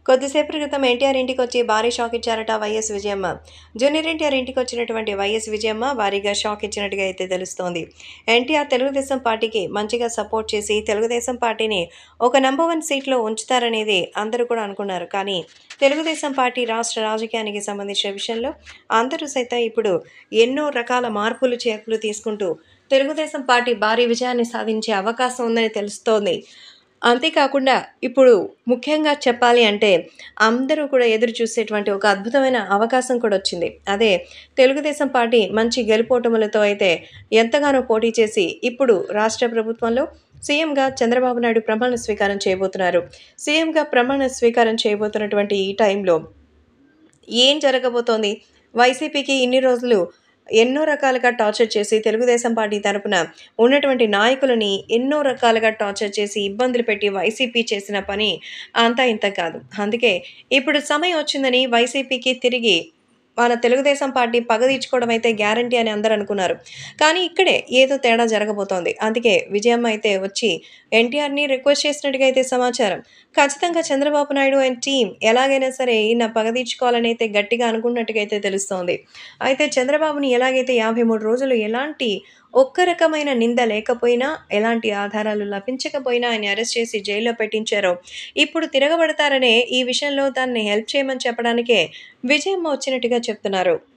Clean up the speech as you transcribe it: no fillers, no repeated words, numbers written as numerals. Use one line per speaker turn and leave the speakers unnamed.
కొద్దిసేపటి క్రితం ఎన్టీఆర్ ఇంటికొచ్చి భారీ షాక్ ఇచ్చారట వైఎస్ విజయమ్మ. జూనియర్ ఎన్టీఆర్ ఇంటికొచ్చినటువంటి వైఎస్ విజయమ్మ భారీగా షాక్ ఇచ్చినట్టుగా అయితే తెలుస్తోంది. ఎన్టీఆర్ తెలుగుదేశం పార్టీకి మంచిగా సపోర్ట్ చేసి తెలుగుదేశం పార్టీని ఒక నంబర్ 1 సీట్‌లో ఉంచుతారనేది అందరూ కూడా అనుకున్నారు. కానీ తెలుగుదేశం పార్టీ రాష్ట్ర రాజకీయానికి సంబంధించిన విషయంలో అందరూ సైతం ఇప్పుడు ఎన్నో రకాల మార్పులు, చేర్పులు తీసుకుంటూ తెలుగుదేశం పార్టీ భారీ విజయాన్ని సాధించే అవకాశం ఉందని తెలుస్తోంది. అంతేకాకుండా ఇప్పుడు ముఖ్యంగా చెప్పాలి అంటే అందరూ కూడా ఎదురు చూసేటువంటి ఒక అద్భుతమైన అవకాశం కూడా వచ్చింది. అదే తెలుగుదేశం పార్టీ మంచి గెలుపోటములతో అయితే ఎంతగానో పోటీ చేసి ఇప్పుడు రాష్ట్ర ప్రభుత్వంలో సీఎంగా చంద్రబాబు నాయుడు ప్రమాణ స్వీకారం చేయబోతున్నారు. సీఎంగా ప్రమాణ స్వీకారం చేయబోతున్నటువంటి ఈ టైంలో ఏం జరగబోతోంది? వైసీపీకి ఇన్ని రోజులు ఎన్నో రకాలుగా టార్చర్ చేసి తెలుగుదేశం పార్టీ తరపున ఉన్నటువంటి నాయకులని ఎన్నో రకాలుగా టార్చర్ చేసి ఇబ్బందులు పెట్టి వైసీపీ చేసిన పని అంతా ఇంత కాదు. అందుకే ఇప్పుడు సమయం వచ్చిందని వైసీపీకి తిరిగి మన తెలుగుదేశం పార్టీ పగ తీర్చుకోవడం అయితే గ్యారంటీ అని అందరూ అనుకున్నారు. కానీ ఇక్కడే ఏదో తేడా జరగబోతోంది. అందుకే విజయమ్మ అయితే వచ్చి ఎన్టీఆర్‌ని రిక్వెస్ట్ చేసినట్టుగా అయితే సమాచారం. ఖచ్చితంగా చంద్రబాబు నాయుడు అండ్ టీమ్ ఎలాగైనా సరే ఈయన పగ తీర్చుకోవాలని అయితే గట్టిగా అనుకున్నట్టుగా అయితే తెలుస్తోంది. అయితే చంద్రబాబుని ఎలాగైతే 53 రోజులు ఎలాంటి ఒక్క రకమైన నింద లేకపోయినా, ఎలాంటి ఆధారాలు లభించకపోయినా ఆయన్ని అరెస్ట్ చేసి జైల్లో పెట్టించారో, ఇప్పుడు తిరగబడతారనే ఈ విషయంలో దాన్ని హెల్ప్ చేయమని చెప్పడానికే విజయమ్మ వచ్చినట్టుగా చెప్తున్నారు.